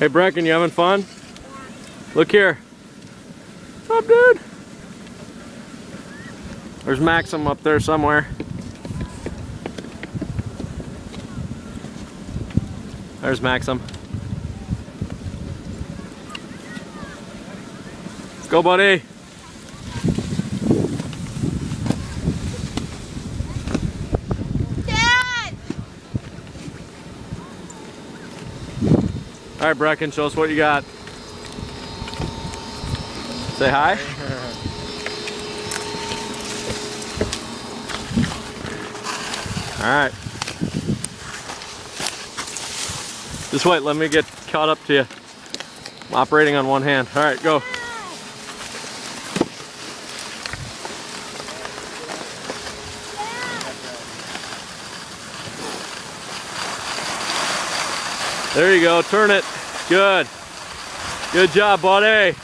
Hey Breckin, you having fun? Look here. What's up, dude? There's Maxim up there somewhere. There's Maxim. Let's go, buddy. Dad! All right, Breckin, show us what you got. Say hi. All right. Just wait, let me get caught up to you. I'm operating on one hand. All right, go. There you go, turn it. Good. Good job, buddy.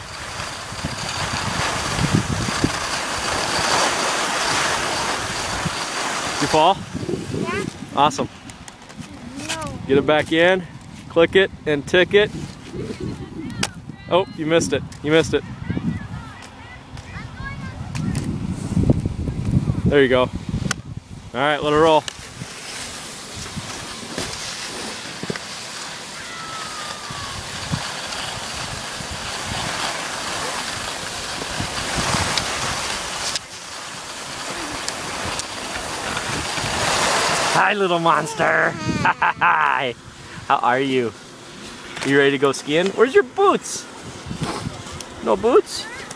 Did you fall? Yeah. Awesome. No. Get it back in, click it, and tick it. Oh, you missed it. You missed it. There you go. All right, let it roll. Hi, little monster. Hi. How are you? You ready to go skiing? Where's your boots? No boots?